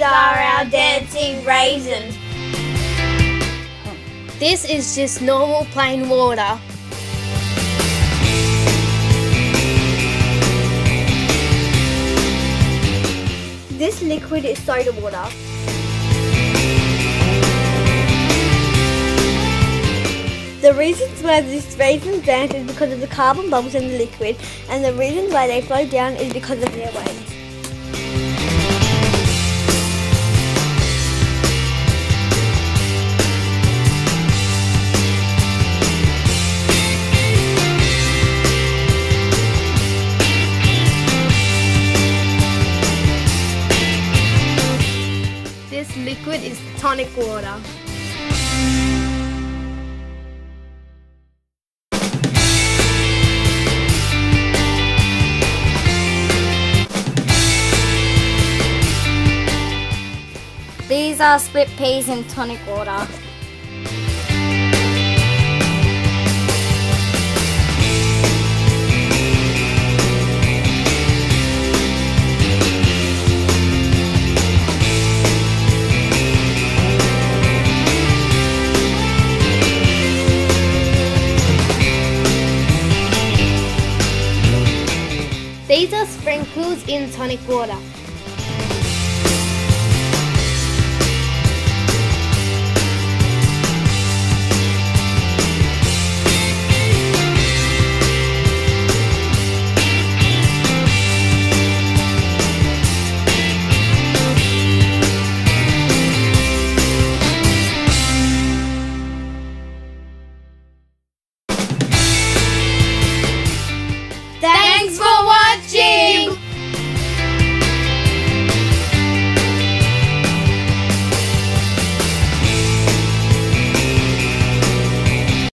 These are our dancing raisins. This is just normal plain water. This liquid is soda water. The reasons why these raisins dance is because of the carbon bubbles in the liquid, and the reason why they flow down is because of their weight. This liquid is tonic water. These are split peas in tonic water. These are sprinkles in tonic water.